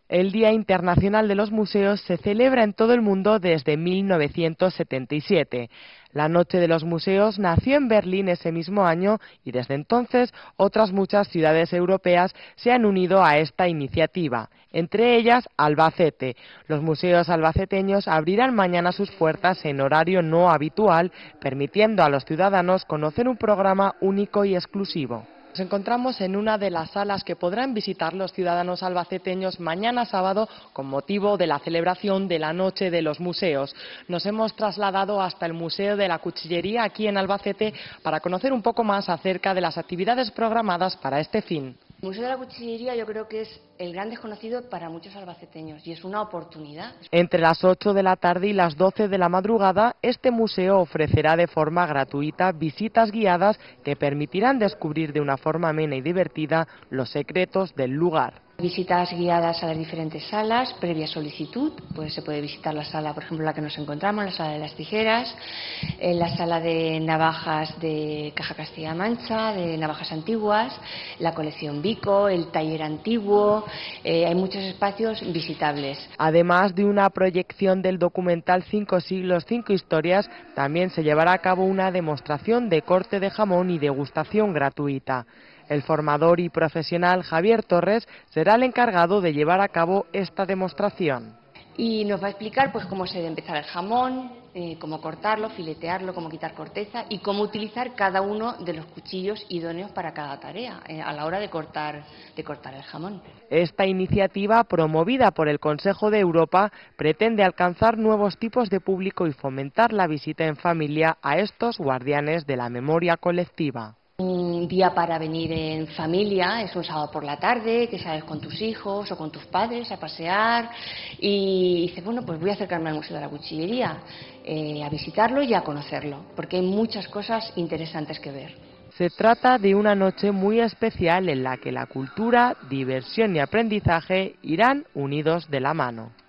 El Día Internacional de los Museos se celebra en todo el mundo desde 1977. La Noche de los Museos nació en Berlín ese mismo año y desde entonces otras muchas ciudades europeas se han unido a esta iniciativa, entre ellas Albacete. Los museos albaceteños abrirán mañana sus puertas en horario no habitual, permitiendo a los ciudadanos conocer un programa único y exclusivo. Nos encontramos en una de las salas que podrán visitar los ciudadanos albaceteños mañana sábado con motivo de la celebración de la Noche de los Museos. Nos hemos trasladado hasta el Museo de la Cuchillería aquí en Albacete para conocer un poco más acerca de las actividades programadas para este fin. El Museo de la Cuchillería yo creo que es el gran desconocido para muchos albaceteños y es una oportunidad. Entre las 8 de la tarde y las 12 de la madrugada, este museo ofrecerá de forma gratuita visitas guiadas que permitirán descubrir de una forma amena y divertida los secretos del lugar. Visitas guiadas a las diferentes salas, previa solicitud, pues se puede visitar la sala, por ejemplo, la que nos encontramos, la sala de las tijeras, la sala de navajas de Caja Castilla-La Mancha, de navajas antiguas, la colección Vico, el taller antiguo, hay muchos espacios visitables. Además de una proyección del documental 5 siglos, 5 historias, también se llevará a cabo una demostración de corte de jamón y degustación gratuita. El formador y profesional Javier Torres será el encargado de llevar a cabo esta demostración. Y nos va a explicar pues cómo se debe empezar el jamón, cómo cortarlo, filetearlo, cómo quitar corteza y cómo utilizar cada uno de los cuchillos idóneos para cada tarea a la hora de cortar el jamón. Esta iniciativa, promovida por el Consejo de Europa, pretende alcanzar nuevos tipos de público y fomentar la visita en familia a estos guardianes de la memoria colectiva. Un día para venir en familia, es un sábado por la tarde, que sales con tus hijos o con tus padres a pasear y dices, bueno, pues voy a acercarme al Museo de la Cuchillería, a visitarlo y a conocerlo, porque hay muchas cosas interesantes que ver. Se trata de una noche muy especial en la que la cultura, diversión y aprendizaje irán unidos de la mano.